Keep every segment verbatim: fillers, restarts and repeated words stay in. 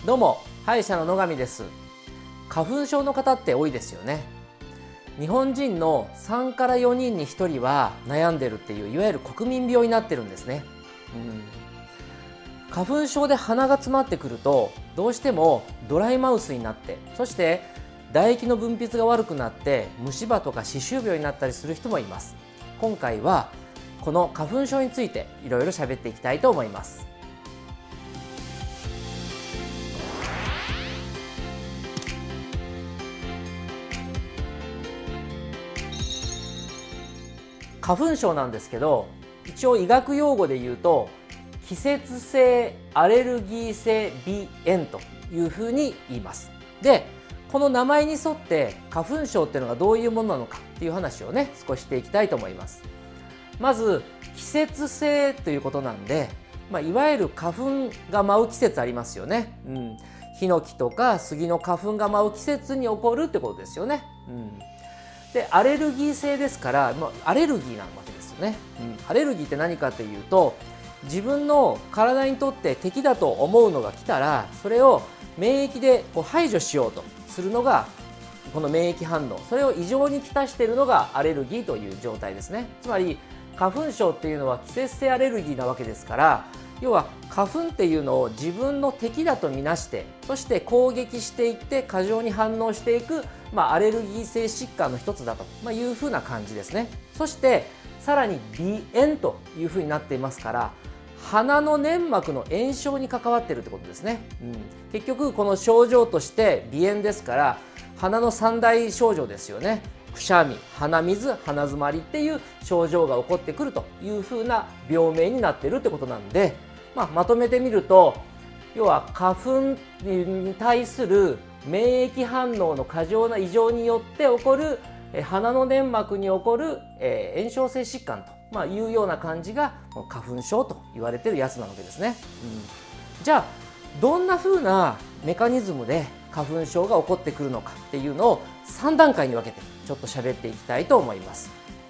どうも、歯医者の野上です。花粉症の方って多いですよね。日本人のさんからよにんにひとりは悩んでるっていういわゆる国民病になってるんですね。うん、花粉症で鼻が詰まってくるとどうしてもドライマウスになって、そして唾液の分泌が悪くなって虫歯とか歯周病になったりする人もいます。今回はこの花粉症についていろいろ喋っていきたいと思います。花粉症なんですけど、一応医学用語で言うと季節性アレルギー性鼻炎というふうに言います。で、この名前に沿って花粉症っていうのがどういうものなのかっていう話をね、少ししていきたいと思います。まず季節性ということなんで、まあ、いわゆる花粉が舞う季節ありますよね。うん、ヒノキとか杉の花粉が舞う季節に起こるってことですよね。うんで、アレルギー性ですから、まあ、アレルギーなわけですよね。うん、アレルギーって何かというと、自分の体にとって敵だと思うのが来たら、それを免疫でこう排除しようとするのがこの免疫反応。それを異常にきたしているのがアレルギーという状態ですね。つまり花粉症っていうのは季節性アレルギーなわけですから、要は花粉っていうのを自分の敵だとみなして、そして攻撃していって過剰に反応していく、まあ、アレルギー性疾患の一つだと、まあ、いうふうな感じですね。そしてさらに鼻炎というふうになっていますから、鼻の粘膜の炎症に関わっているってことですね。うん、結局この症状として鼻炎ですから、鼻の三大症状ですよね。くしゃみ、鼻水、鼻詰まりっていう症状が起こってくるというふうな病名になっているってことなんで、まあ、まとめてみると、要は花粉に対する免疫反応の過剰な異常によって起こる鼻の粘膜に起こる炎症性疾患と、まあ、いうような感じが花粉症と言われているやつなわけですね。うん、じゃあどんなふうなメカニズムで花粉症が起こってくるのかっていうのをさん段階に分けてちょっと喋っていきたいと思います。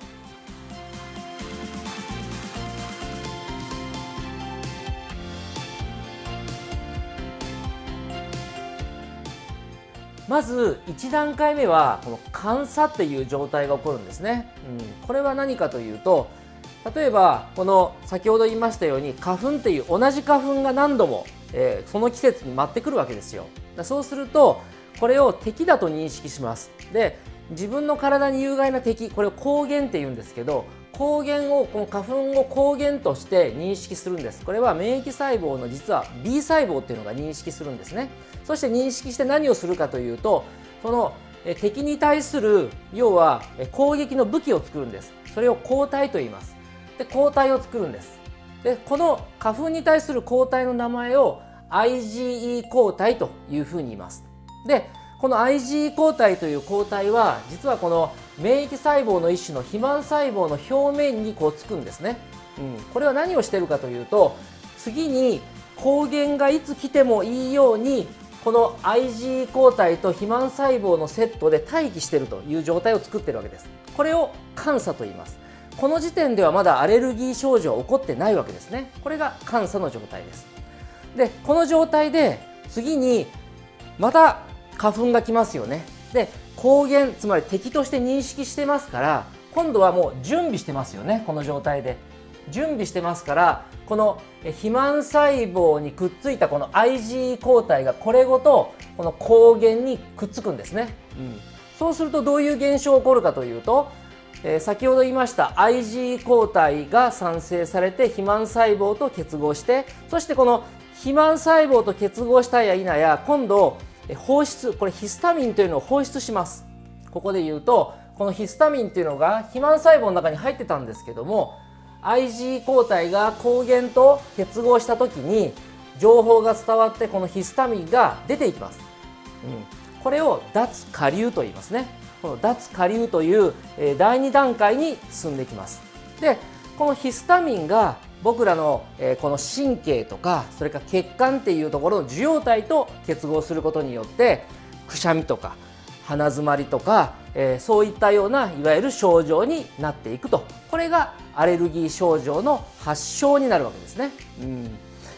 まずいち段階目はこの乾燥っていう状態が起こるんですね。うん、これは何かというと、例えばこの先ほど言いましたように花粉っていう同じ花粉が何度も、えー、その季節に舞ってくるわけですよ。そうするとこれを敵だと認識します。で、自分の体に有害な敵、これを抗原って言うんですけど、抗原をこの花粉を抗原として認識するんです。これは免疫細胞の実は B 細胞っていうのが認識するんですね。そして認識して何をするかというと、その敵に対する要は攻撃の武器を作るんです。それを抗体と言います。で、抗体を作るんです。で、この花粉に対する抗体の名前を アイジーイー 抗体というふうに言います。で、この アイジーイー 抗体という抗体は実はこの免疫細胞の一種の肥満細胞の表面にこうつくんですね。うん、これは何をしているかというと、次に抗原がいつ来てもいいようにこの アイジーイー 抗体と肥満細胞のセットで待機しているという状態を作っているわけです。これを乾燥と言います。この時点ではまだアレルギー症状は起こってないわけですね。これが乾燥の状態です。で、この状態で次にまた花粉が来ますよね。で、抗原、つまり敵として認識してますから、今度はもう準備してますよね。この状態で準備してますから、この肥満細胞にくっついたこの アイジーイー 抗体がこれごとこの抗原にくっつくんですね。うん、そうするとどういう現象が起こるかというと、えー、先ほど言いました アイジーイー 抗体が産生されて肥満細胞と結合して、そしてこの肥満細胞と結合したや否や今度放出、これヒスタミンというのを放出します。ここで言うと、このヒスタミンというのが肥満細胞の中に入ってたんですけども、 アイジーイー 抗体が抗原と結合した時に情報が伝わってこのヒスタミンが出ていきます。うん、これを脱顆粒と言いますね。この脱顆粒というだいに段階に進んでいきます。で、このヒスタミンが僕らのこの神経とか、それから血管っていうところの受容体と結合することによって、くしゃみとか鼻詰まりとか、えー、そういったようないわゆる症状になっていくと、これがアレルギー症状の発症になるわけですね。うん、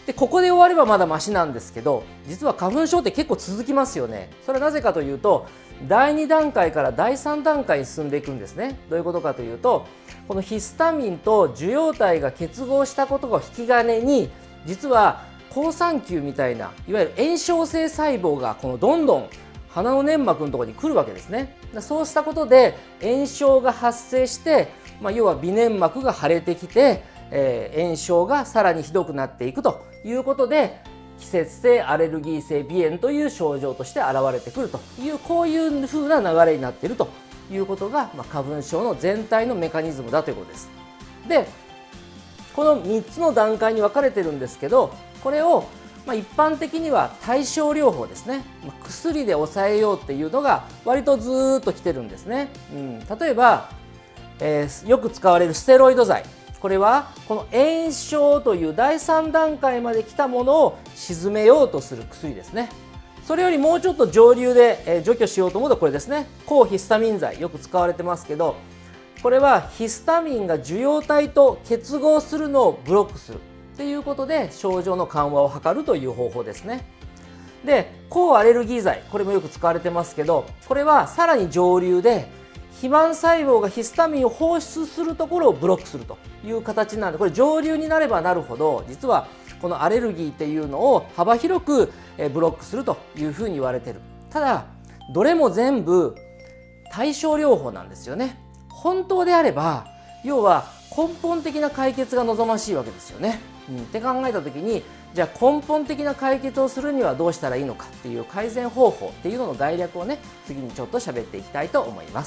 でここで終わればまだマシなんですけど、実は花粉症って結構続きますよね。それはなぜかというと、だいに段階からだいさん段階に進んでいくんですね。どういうことかというと、このヒスタミンと受容体が結合したことが引き金に、実は好酸球みたいないわゆる炎症性細胞がこのどんどん鼻の粘膜のところに来るわけですね。そうしたことで炎症が発生して、まあ、要は鼻粘膜が腫れてきて、えー、炎症がさらにひどくなっていくということで、季節性アレルギー性鼻炎という症状として現れてくるという、こういう風な流れになっているということが、まあ、花粉症の全体のメカニズムだということです。で、このみっつの段階に分かれてるんですけど、これをまあ一般的には対症療法ですね、まあ、薬で抑えようっていうのが割とずーっときてるんですね。うん、例えば、えー、よく使われるステロイド剤、これはこの炎症というだいさん段階まで来たものを鎮めようとする薬ですね。それよりもうちょっと上流で、えー、除去しようと思うとこれですね。抗ヒスタミン剤、よく使われてますけど、これはヒスタミンが受容体と結合するのをブロックするということで症状の緩和を図るという方法ですね。で、抗アレルギー剤、これもよく使われてますけど、これはさらに上流で肥満細胞がヒスタミンを放出するところをブロックするという形なので、これ上流になればなるほど実はこのアレルギーっていうのを幅広くブロックするというふうに言われている。ただどれも全部対症療法なんですよね。本当であれば要は根本的な解決が望ましいわけですよね。うん、って考えた時に、じゃあ根本的な解決をするにはどうしたらいいのかっていう改善方法っていうのの概略をね、次にちょっと喋っていきたいと思います。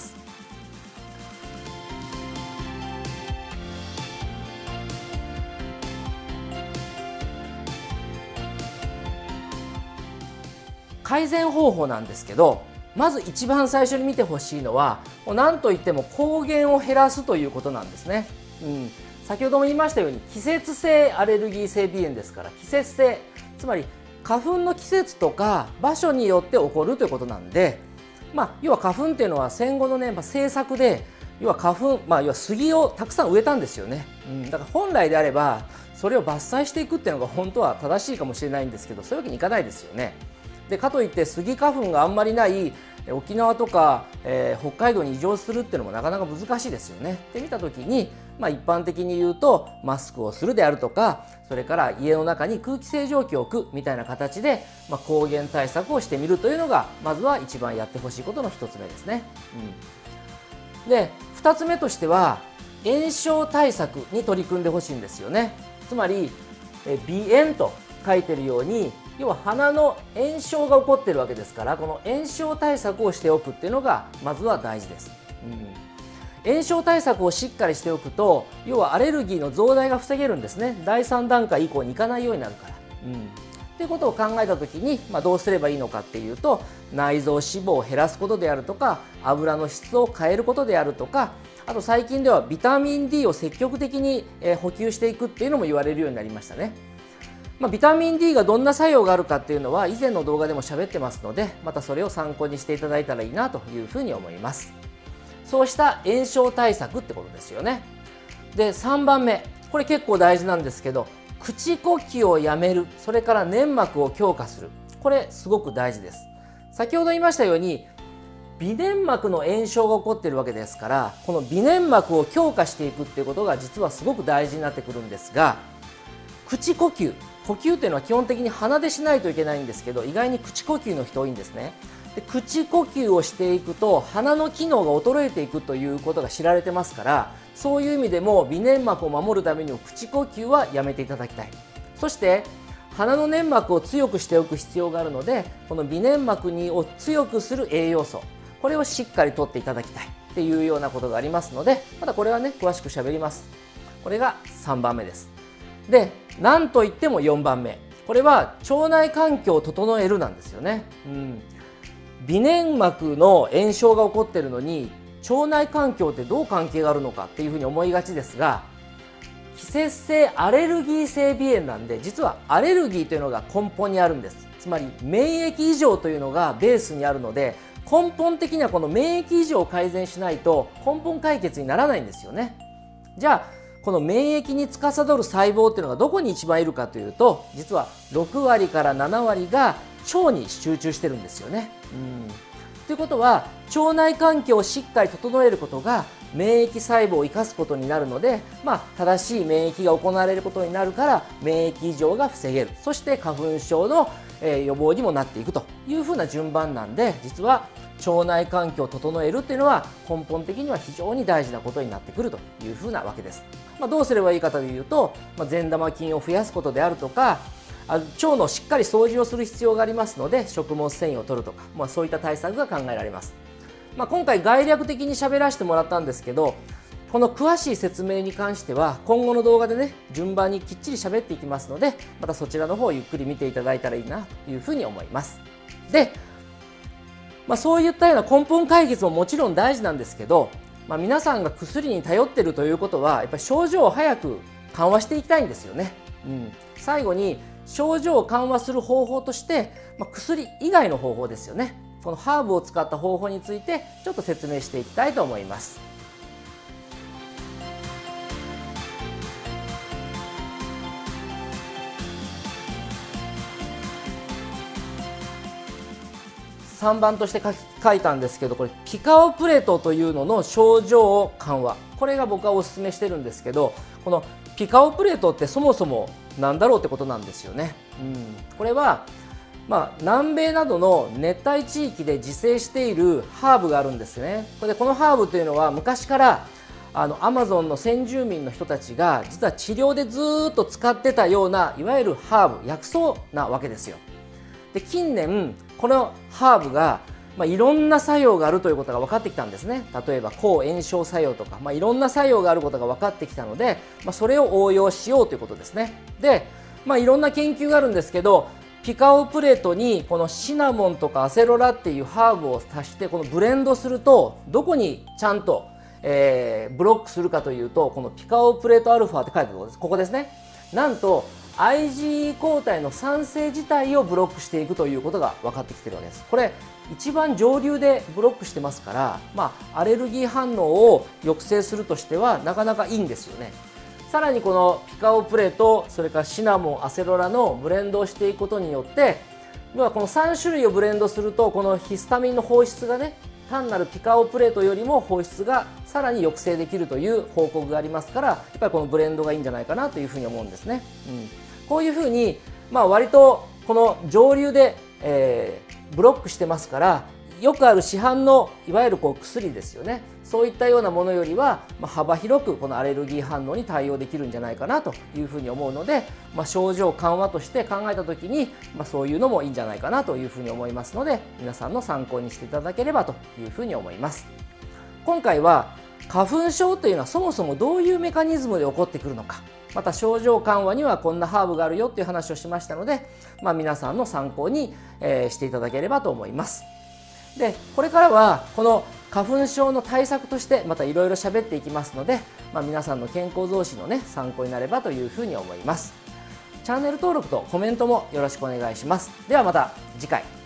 改善方法なんですけど、まず一番最初に見てほしいのは、何といっても抗原を減らすということなんですね。うん、先ほども言いましたように季節性アレルギー性鼻炎ですから、季節性、つまり花粉の季節とか場所によって起こるということなんで、まあ、要は花粉っていうのは戦後のね、まあ、政策で要は花粉、まあ、要は杉をたくさん植えたんですよね。うん、だから本来であればそれを伐採していくっていうのが本当は正しいかもしれないんですけど、そういうわけにいかないですよね。でかといってスギ花粉があんまりない沖縄とか、えー、北海道に移住するっていうのもなかなか難しいですよね。って見た時に、まあ、一般的に言うとマスクをするであるとか、それから家の中に空気清浄機を置くみたいな形で、まあ、抗原対策をしてみるというのがまずは一番やってほしいことの一つ目ですね。うん、でふたつめとしては炎症対策に取り組んでほしいんですよね。つまりえ鼻炎と書いてるように、要は鼻の炎症が起こっているわけですから、この炎症対策をしておくっていうのがまずは大事です。うん、炎症対策をしっかりしておくと、要はアレルギーの増大が防げるんですね。だいさん段階以降に行かないようになるから。うんっていうことを考えた時に、まあ、どうすればいいのかっていうと、内臓脂肪を減らすことであるとか、油の質を変えることであるとか、あと最近ではビタミン ディー を積極的に補給していくっていうのも言われるようになりましたね。まあ、ビタミン ディー がどんな作用があるかっていうのは以前の動画でも喋ってますので、またそれを参考にしていただいたらいいなというふうに思います。そうした炎症対策ってことですよね。でさんばんめ、これ結構大事なんですけど、口呼吸をやめる、それから粘膜を強化する、これすごく大事です。先ほど言いましたように鼻粘膜の炎症が起こっているわけですから、この鼻粘膜を強化していくっていうことが実はすごく大事になってくるんですが、口呼吸、呼吸っていうのは基本的に鼻でしないといけないんですけど、意外に口呼吸の人多いんですね。で口呼吸をしていくと鼻の機能が衰えていくということが知られてますから、そういう意味でも鼻粘膜を守るためにも口呼吸はやめていただきたい。そして鼻の粘膜を強くしておく必要があるので、この鼻粘膜にを強くする栄養素、これをしっかりとっていただきたいっていうようなことがありますので、またこれはね詳しく喋ります。これがさんばんめです。でなんといってもよんばんめ、これは腸内環境を整えるなんですよね。うん、鼻粘膜の炎症が起こっているのに腸内環境ってどう関係があるのかっていうふうに思いがちですが、季節性アレルギー性鼻炎なんで、実はアレルギーというのが根本にあるんです。つまり免疫異常というのがベースにあるので、根本的にはこの免疫異常を改善しないと根本解決にならないんですよね。じゃあこの免疫に司る細胞っていうのがどこに一番いるかというと、実はろくわりからななわりが腸に集中してるんですよね。うんということは、腸内環境をしっかり整えることが免疫細胞を生かすことになるので、まあ、正しい免疫が行われることになるから免疫異常が防げる、そして花粉症の、えー、予防にもなっていくというふうな順番なんで、実は腸内環境を整えるっていうのは根本的には非常に大事なことになってくるというふうなわけです。まあ、どうすればいいかというと、まあ、善玉菌を増やすことであるとか、腸のしっかり掃除をする必要がありますので、食物繊維を取るとか、まあ、そういった対策が考えられます。まあ、今回概略的に喋らせてもらったんですけど、この詳しい説明に関しては今後の動画でね、順番にきっちり喋っていきますので、またそちらの方をゆっくり見ていただいたらいいなというふうに思います。で、まあ、そういったような根本解決ももちろん大事なんですけど、まあ、皆さんが薬に頼っているということは、やっぱり症状を早く緩和していきたいんですよね。うん、最後に症状を緩和する方法として、まあ、薬以外の方法ですよね。このハーブを使った方法についてちょっと説明していきたいと思います。さんばんとして書き書いたんですけど、これピカオプレトというのの症状緩和、これが僕はおすすめしてるんですけど、このピカオプレトってそもそも何だろうってことなんですよね。うん、これはまあ、南米などの熱帯地域で自生しているハーブがあるんですね。これでこのハーブというのは昔からあのアマゾンの先住民の人たちが実は治療でずっと使ってたようないわゆるハーブ、薬草なわけですよ。で、近年このハーブが、まあ、いろんな作用があるということが分かってきたんですね。例えば抗炎症作用とか、まあ、いろんな作用があることが分かってきたので、まあ、それを応用しようということですね。で、まあ、いろんな研究があるんですけど、ピカオプレートにこのシナモンとかアセロラっていうハーブを足してこのブレンドすると、どこにちゃんと、えー、ブロックするかというと、このピカオプレートアルファって書いてあるところです。ここですね。なんと アイジーイー 抗体の産生自体をブロックしていくということが分かってきてるわけです。これ一番上流でブロックしてますから、まあ、アレルギー反応を抑制するとしてはなかなかいいんですよね。さらにこのピカオプレとそれからシナモン、アセロラのブレンドをしていくことによって、要はこのさんしゅるいをブレンドすると、このヒスタミンの放出がね、単なるピカオプレートよりも放出がさらに抑制できるという報告がありますから、やっぱりこのブレンドがいいんじゃないかなというふうに思うんですね。うん、こういうふうに、まあ、割とこの上流で、えー、ブロックしてますから、よくある市販のいわゆるこう薬ですよね、そういったようなものよりは、まあ、幅広くこのアレルギー反応に対応できるんじゃないかなというふうに思うので、まあ、症状緩和として考えた時に、まあ、そういうのもいいんじゃないかなというふうに思いますので、皆さんの参考にしていただければというふうに思います。今回は花粉症というのはそもそもどういうメカニズムで起こってくるのか、また症状緩和にはこんなハーブがあるよっていう話をしましたので、まあ、皆さんの参考に、えー、していただければと思います。で、これからはこの花粉症の対策としてまたいろいろ喋っていきますので、まあ、皆さんの健康増進のね参考になればというふうに思います。チャンネル登録とコメントもよろしくお願いします。ではまた次回。